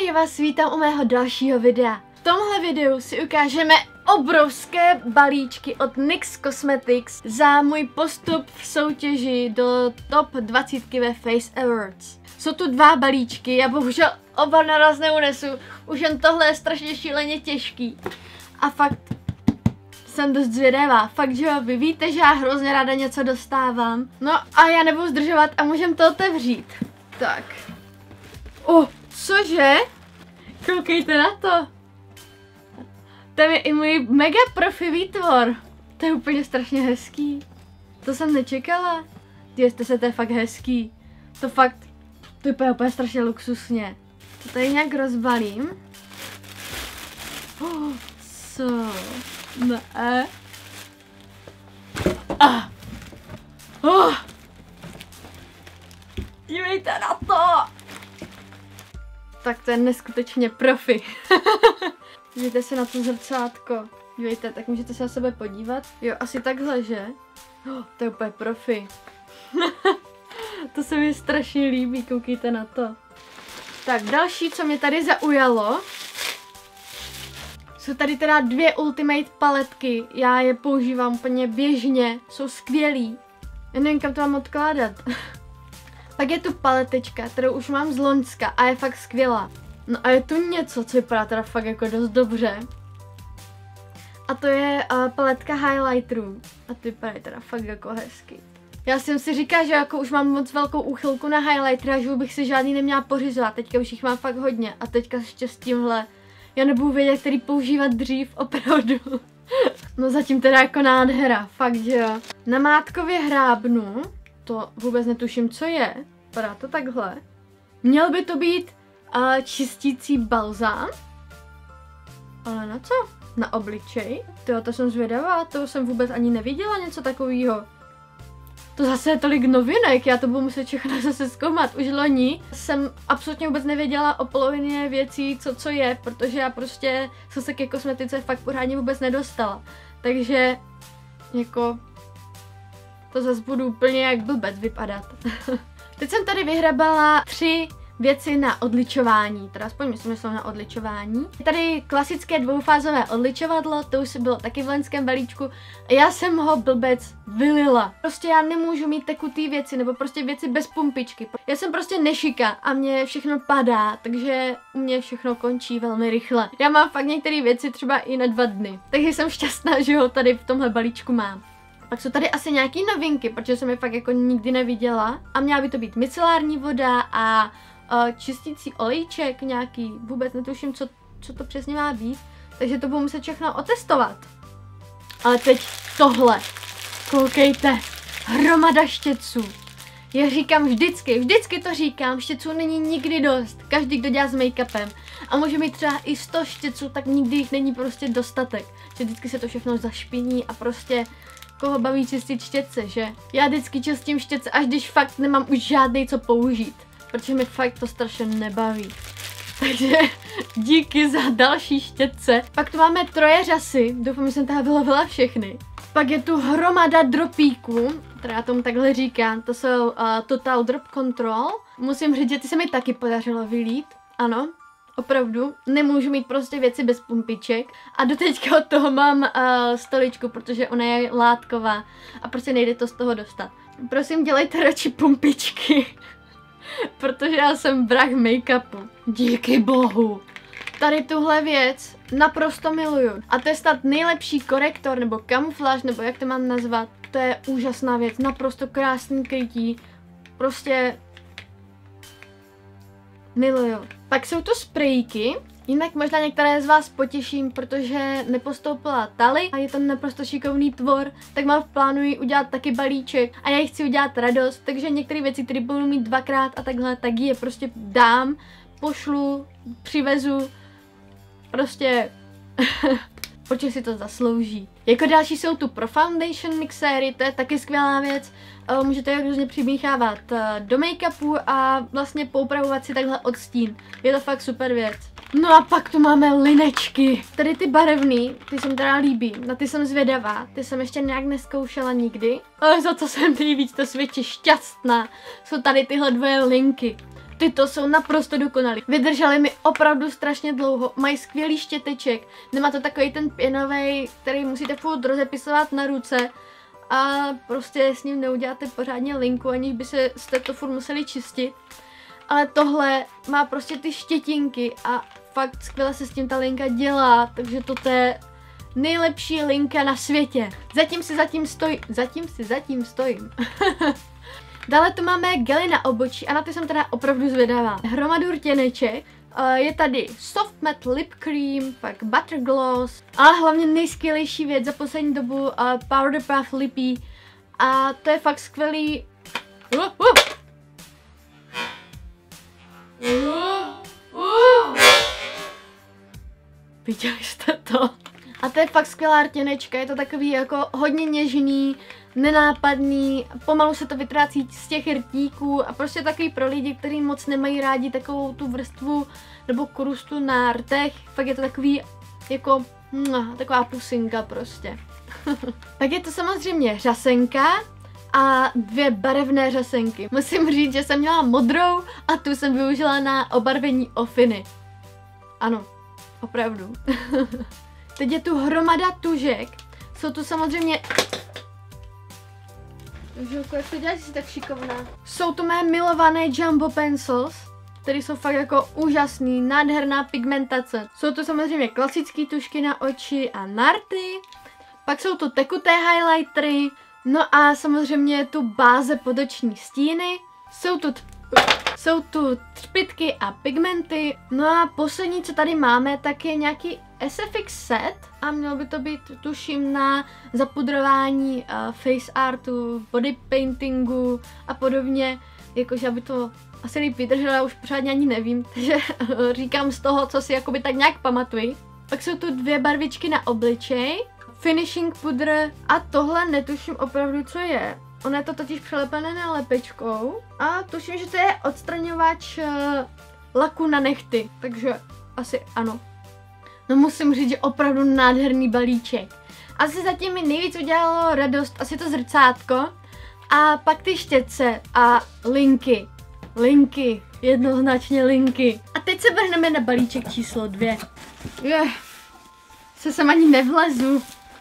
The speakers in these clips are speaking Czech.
Ahoj, já vás vítám u mého dalšího videa. V tomhle videu si ukážeme obrovské balíčky od NYX Cosmetics za můj postup v soutěži do top 20 ve Face Awards. Jsou tu dva balíčky, já bohužel oba naraz neunesu, už jen tohle je strašně šíleně těžký. A fakt jsem dost zvědavá, fakt, že jo, vy víte, že já hrozně ráda něco dostávám. No a já nebudu zdržovat a můžeme to otevřít. Tak. Cože? Koukejte na to. Tam je i můj mega profi výtvor. To je úplně strašně hezký. To jsem nečekala. Dějte se, to je fakt hezký. To fakt, to je úplně strašně luxusně. To tady nějak rozbalím. Co? Ne. Dívejte na to. Tak to je neskutečně profi. Dívejte se na to zrcátko. Dívejte, tak můžete se na sebe podívat. Jo, asi takhle, že? To je úplně profi. To se mi strašně líbí, koukejte na to. Tak další, co mě tady zaujalo, jsou tady teda dvě Ultimate paletky. Já je používám úplně běžně, jsou skvělý. Já nevím, kam to mám odkládat. Pak je tu paletečka, kterou už mám z loňska a je fakt skvělá. No a je tu něco, co vypadá teda fakt jako dost dobře. A to je paletka highlighterů. A ty vypadají teda fakt jako hezky. Já jsem si říkala, že jako už mám moc velkou úchylku na highlighter a že bych si žádný neměla pořizovat. Teďka už jich mám fakt hodně a teďka ještě s tímhle já nebudu vědět, který používat dřív, opravdu. No zatím teda jako nádhera, fakt že jo. Namátkově hrábnu. To vůbec netuším, co je. Vypadá to takhle. Měl by to být čistící balzám. Ale na co? Na obličej? To jsem zvědavá, to jsem vůbec ani neviděla něco takového. To zase je tolik novinek, já to budu muset všechno zase zkoumat. Už loni jsem absolutně vůbec nevěděla o polovině věcí, co je, protože já prostě jsem se ke kosmetice fakt pořádně vůbec nedostala. Takže jako to zase budu úplně jak blbec vypadat. Teď jsem tady vyhrabala 3 věci na odličování, teda aspoň myslím, že jsou na odličování. Tady klasické dvoufázové odličovadlo, to už bylo taky v loňském balíčku. Já jsem ho blbec vylila. Prostě já nemůžu mít tekutý věci, nebo prostě věci bez pumpičky. Já jsem prostě nešika a mně všechno padá, takže u mě všechno končí velmi rychle. Já mám fakt některé věci třeba i na 2 dny, takže jsem šťastná, že ho tady v tomhle balíčku mám. Pak jsou tady asi nějaký novinky, protože jsem je fakt jako nikdy neviděla. A měla by to být micelární voda a čistící olejček nějaký. Vůbec netuším, co to přesně má být. Takže to budu muset všechno otestovat. Ale teď tohle. Koukejte. Hromada štětců. Já říkám vždycky to říkám, štětců není nikdy dost. Každý, kdo dělá s make-upem a může mít třeba i 100 štětců, tak nikdy jich není prostě dostatek. Že vždycky se to všechno zašpiní a prostě koho baví čistit štětce, že? Já vždycky čistím štětce, až když fakt nemám už žádnej co použít, protože mi fakt to strašně nebaví. Takže díky za další štětce. Pak tu máme trojeřasy, doufám, že jsem tady vylovila všechny. Pak je tu hromada dropíků, která tomu takhle říkám, to jsou Total Drop Control. Musím říct, že ty se mi taky podařilo vylít, ano. Opravdu, nemůžu mít prostě věci bez pumpiček a doteďka od toho mám stoličku, protože ona je látková a prostě nejde to z toho dostat. Prosím, dělejte radši pumpičky, protože já jsem vrah make-upu. Díky bohu. Tady tuhle věc naprosto miluju. A to je snad nejlepší korektor nebo kamufláž, nebo jak to mám nazvat. To je úžasná věc, naprosto krásný krytí. Prostě miluju. Pak jsou tu sprejky, jinak možná některé z vás potěším, protože nepostoupila Tali a je to naprosto šikovný tvor, tak mám v plánu udělat taky balíček a já jí chci udělat radost, takže některé věci, které budu mít 2krát a takhle, tak je prostě dám, pošlu, přivezu, prostě protože si to zaslouží. Jako další jsou tu Pro Foundation mixéry, to je taky skvělá věc. Můžete je různě přimíchávat do make-upu a vlastně poupravovat si takhle odstín. Je to fakt super věc. No a pak tu máme linečky. Tady ty barevný, ty se mi teda líbí, na ty jsem zvědavá, ty jsem ještě nějak neskoušela nikdy. Ale za to jsem nejvíc to světě šťastná. Jsou tady tyhle dvoje linky. Tyto jsou naprosto dokonalý. Vydržely mi opravdu strašně dlouho, mají skvělý štěteček, nemá to takový ten pěnovej, který musíte furt rozepisovat na ruce a prostě s ním neuděláte pořádně linku, aniž by jste to furt museli čistit. Ale tohle má prostě ty štětinky a fakt skvěle se s tím ta linka dělá, takže toto je nejlepší linka na světě. Zatím stojím. Dále tu máme gely na obočí a na ty jsem teda opravdu zvědavá. Hromadu rtěneček, je tady Soft Matte Lip Cream, pak Butter Gloss, ale hlavně nejskvělejší věc za poslední dobu Powder Puff Lippy a to je fakt skvělý. Viděli jste to? A to je fakt skvělá rtěnečka, je to takový jako hodně něžný, nenápadný, pomalu se to vytrácí z těch rtíků a prostě takový pro lidi, kteří moc nemají rádi takovou tu vrstvu nebo krustu na rtech, fakt je to takový jako taková pusinka prostě. Pak je to samozřejmě řasenka a 2 barevné řasenky. Musím říct, že jsem měla modrou a tu jsem využila na obarvení ofiny. Ano, opravdu. Teď je tu hromada tužek, jsou tu samozřejmě... Žilko, jak to děláš, jsi tak šikovná. Jsou tu mé milované Jumbo Pencils, které jsou fakt jako úžasný, nádherná pigmentace. Jsou tu samozřejmě klasické tužky na oči a na rty, pak jsou tu tekuté highlightery, no a samozřejmě je tu báze pod oční stíny, jsou tu třpytky a pigmenty, no a poslední, co tady máme, tak je nějaký SFX set a mělo by to být, tuším, na zapudrování face artu, body paintingu a podobně, jakože aby to asi líp vydrželo, já už pořádně ani nevím, takže říkám z toho, co si jakoby tak nějak pamatuji. Pak jsou tu 2 barvičky na obličej, finishing pudr a tohle netuším opravdu, co je. Ono je to totiž přelepené na lepečkou a tuším, že to je odstraňovač laku na nehty, takže asi ano. No musím říct, že opravdu nádherný balíček. Asi zatím mi nejvíc udělalo radost asi to zrcátko a pak ty štětce a linky. Linky, jednoznačně linky. A teď se vrhneme na balíček číslo 2. Se sem ani nevlezu.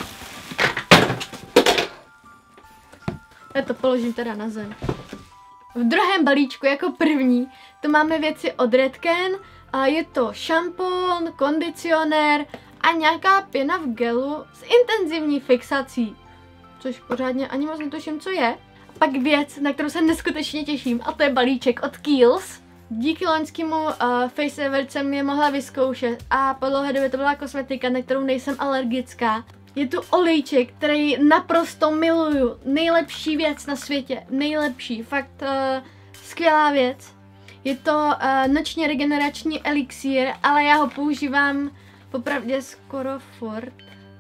Já to položím teda na zem. V druhém balíčku jako první to máme věci od Redken. A je to šampon, kondicionér a nějaká pěna v gelu s intenzivní fixací. Což pořádně ani moc netuším, co je. A pak věc, na kterou se neskutečně těším, a to je balíček od Kiehl's. Díky loňskému Faceaver jsem je mohla vyzkoušet a po dlouhé době to byla kosmetika, na kterou nejsem alergická. Je tu olejček, který naprosto miluju. Nejlepší věc na světě. Nejlepší. Fakt skvělá věc. Je to noční regenerační elixír, ale já ho používám popravdě skoro furt.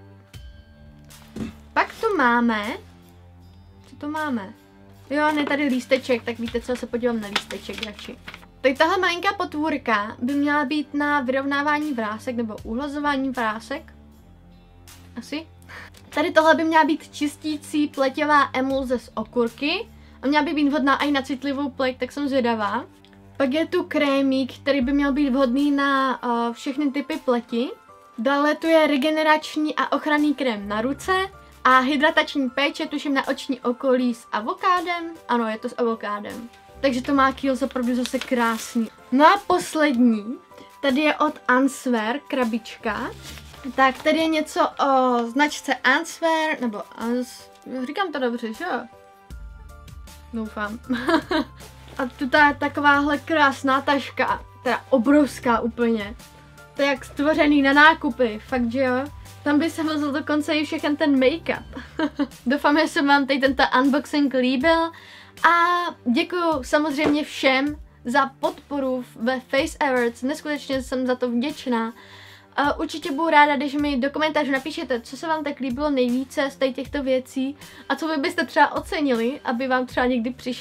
Pak tu máme... Co to máme? Jo, ne, tady lísteček, tak víte co, se podívám na lísteček radši. Tak tahle malinká potvůrka by měla být na vyrovnávání vrásek nebo uhlazování vrásek. Asi. Tady tohle by měla být čistící pleťová emulze z okurky a měla by být vhodná i na citlivou pleť, tak jsem zvědavá. Pak je tu krémík, který by měl být vhodný na všechny typy pleti. Dále tu je regenerační a ochranný krém na ruce a hydratační péče, tuším na oční okolí s avokádem. Ano, je to s avokádem. Takže to má Kiehl's opravdu zase krásný. No a poslední, tady je od Answer krabička. Tak tady je něco o značce Answer, nebo říkám to dobře, že jo? Doufám. A tu je takováhle krásná taška, teda obrovská úplně. To je jak stvořený na nákupy, fakt že jo? Tam by se vlezl dokonce i všechen ten make-up. Doufám, že se vám tady tento unboxing líbil a děkuju samozřejmě všem za podporu ve Face Awards, neskutečně jsem za to vděčná. Určitě budu ráda, když mi do komentářů napíšete, co se vám tak líbilo nejvíce z těchto věcí a co vy byste třeba ocenili, aby vám třeba někdy přišlo.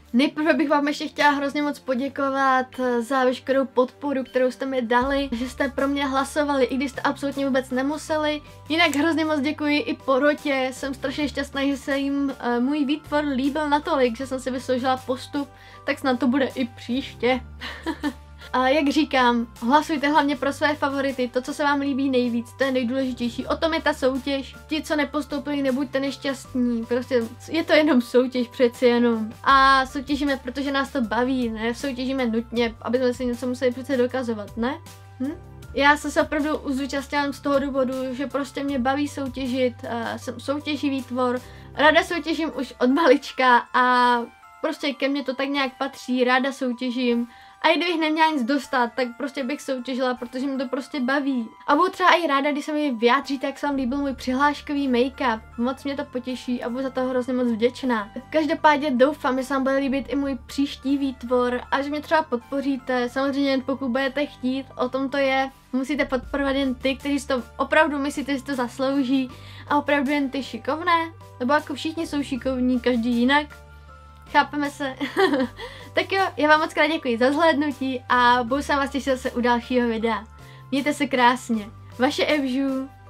Nejprve bych vám ještě chtěla hrozně moc poděkovat za veškerou podporu, kterou jste mi dali, že jste pro mě hlasovali, i když jste absolutně vůbec nemuseli. Jinak hrozně moc děkuji i porotě, jsem strašně šťastná, že se jim můj výtvor líbil natolik, že jsem si vysloužila postup, tak snad to bude i příště. A jak říkám, hlasujte hlavně pro své favority, to, co se vám líbí nejvíc, to je nejdůležitější. O tom je ta soutěž. Ti, co nepostoupili, nebuďte nešťastní, prostě je to jenom soutěž přeci jenom. A soutěžíme, protože nás to baví, ne? Soutěžíme nutně, aby jsme si něco museli přece dokazovat, ne? Já jsem se opravdu zúčastnila z toho důvodu, že prostě mě baví soutěžit, jsem soutěživý tvor, ráda soutěžím už od malička a prostě ke mně to tak nějak patří, ráda soutěžím. A i kdybych neměla nic dostat, tak prostě bych soutěžila, protože mi to prostě baví. A budu třeba i ráda, když se mi vyjádříte, jak se vám líbil můj přihláškový make-up. Moc mě to potěší a budu za to hrozně moc vděčná. Každopádně doufám, že se vám bude líbit i můj příští výtvor a že mě třeba podpoříte. Samozřejmě jen pokud budete chtít, o tom to je. Musíte podporovat jen ty, kteří si to opravdu myslíte, že si to zaslouží. A opravdu jen ty šikovné. Nebo jako všichni jsou šikovní, každý jinak. Chápeme se? Tak jo, já vám moc krát děkuji za zhlédnutí a budu se vás těšit zase u dalšího videa. Mějte se krásně. Vaše Evžu.